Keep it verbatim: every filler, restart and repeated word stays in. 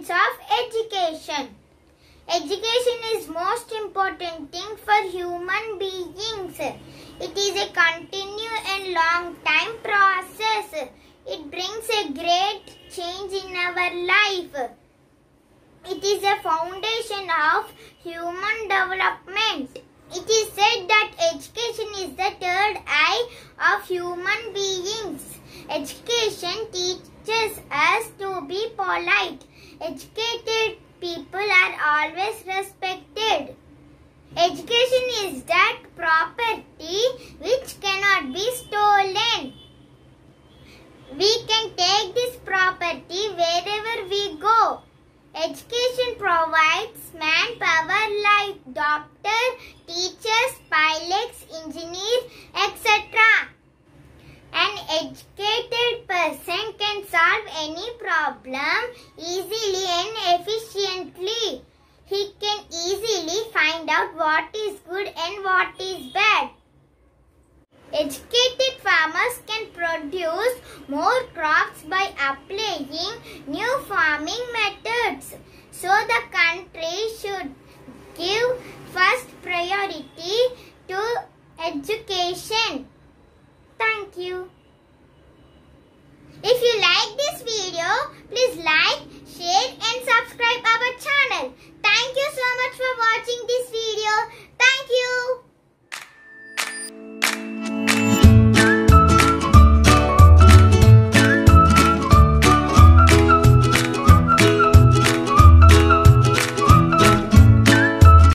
importance of education. Education is most important thing for human beings. It is a continuous and long time process. It brings a great change in our life. It is a foundation of human development. It is said that education is the third eye of human beings. Education teaches us to be polite. Educated people are always respected. Education is that property which cannot be stolen. We can take this property wherever we go. Education provides manpower like doctors, teachers, pilots, engineers, et cetera. An educated person can solve any problem easily and efficiently. He can easily find out what is good and what is bad. Educated farmers